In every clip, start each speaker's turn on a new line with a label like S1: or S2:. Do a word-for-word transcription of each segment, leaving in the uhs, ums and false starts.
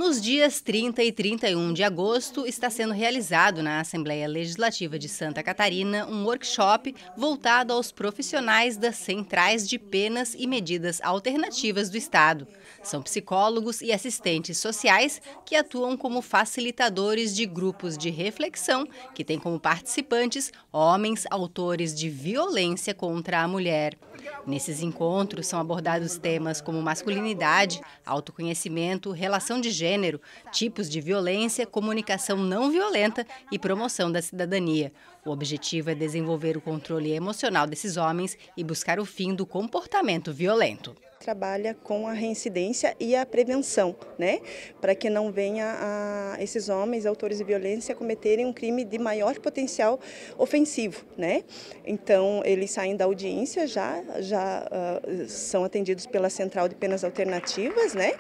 S1: Nos dias trinta e trinta e um de agosto, está sendo realizado na Assembleia Legislativa de Santa Catarina um workshop voltado aos profissionais das Centrais de Penas e Medidas Alternativas do Estado. São psicólogos e assistentes sociais que atuam como facilitadores de grupos de reflexão que têm como participantes homens autores de violência contra a mulher. Nesses encontros são abordados temas como masculinidade, autoconhecimento, relação de gênero, tipos de violência, comunicação não violenta e promoção da cidadania. O objetivo é desenvolver o controle emocional desses homens e buscar o fim do comportamento violento.
S2: Trabalha com a reincidência e a prevenção, né? Para que não venha a esses homens, autores de violência, cometerem um crime de maior potencial ofensivo, né? Então, eles saem da audiência já, já uh, são atendidos pela Central de Penas Alternativas, né?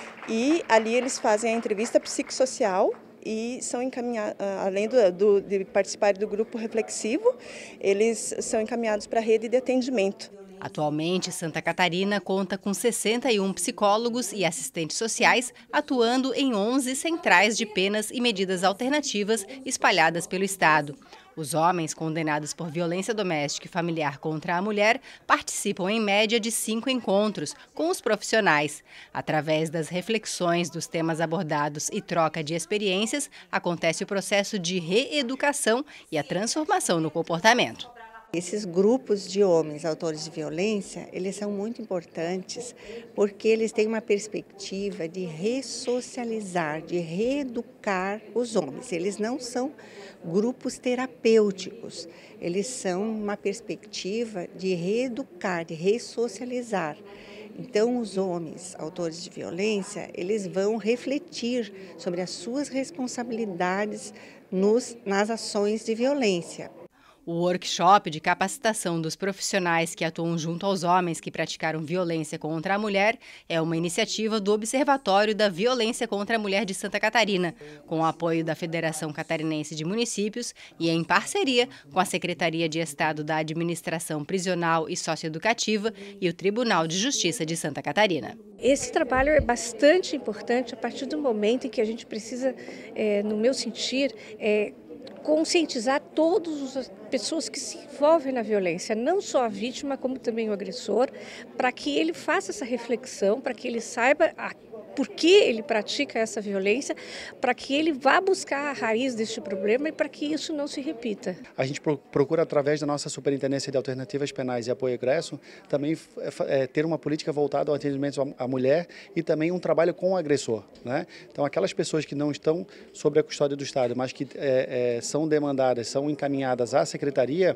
S2: E ali eles fazem a entrevista psicossocial e são encaminhados, além do, do, de participar do grupo reflexivo, eles são encaminhados para a rede de atendimento.
S1: Atualmente, Santa Catarina conta com sessenta e um psicólogos e assistentes sociais atuando em onze centrais de penas e medidas alternativas espalhadas pelo estado. Os homens condenados por violência doméstica e familiar contra a mulher participam em média de cinco encontros com os profissionais. Através das reflexões dos temas abordados e troca de experiências, acontece o processo de reeducação e a transformação no comportamento.
S3: Esses grupos de homens autores de violência, eles são muito importantes porque eles têm uma perspectiva de ressocializar, de reeducar os homens. Eles não são grupos terapêuticos, eles são uma perspectiva de reeducar, de ressocializar. Então, os homens autores de violência, eles vão refletir sobre as suas responsabilidades nos, nas ações de violência.
S1: O workshop de capacitação dos profissionais que atuam junto aos homens que praticaram violência contra a mulher é uma iniciativa do Observatório da Violência contra a Mulher de Santa Catarina, com o apoio da Federação Catarinense de Municípios e em parceria com a Secretaria de Estado da Administração Prisional e Socioeducativa e o Tribunal de Justiça de Santa Catarina.
S4: Esse trabalho é bastante importante a partir do momento em que a gente precisa, é, no meu sentir, é, conscientizar todas as pessoas que se envolvem na violência, não só a vítima, como também o agressor, para que ele faça essa reflexão, para que ele saiba a, por que ele pratica essa violência, para que ele vá buscar a raiz deste problema e para que isso não se repita.
S5: A gente procura, através da nossa Superintendência de Alternativas Penais e Apoio Egresso, também é, ter uma política voltada ao atendimento à mulher e também um trabalho com o agressor, né? Então, aquelas pessoas que não estão sob a custódia do Estado, mas que é, é, são demandadas, são encaminhadas à Secretaria,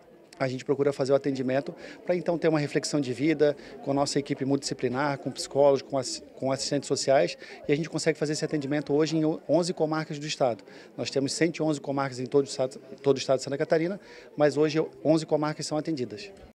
S5: a gente procura fazer o atendimento para então ter uma reflexão de vida com a nossa equipe multidisciplinar, com psicólogos, com, ass com assistentes sociais, e a gente consegue fazer esse atendimento hoje em onze comarcas do estado. Nós temos cento e onze comarcas em todo o estado, todo o estado de Santa Catarina, mas hoje onze comarcas são atendidas.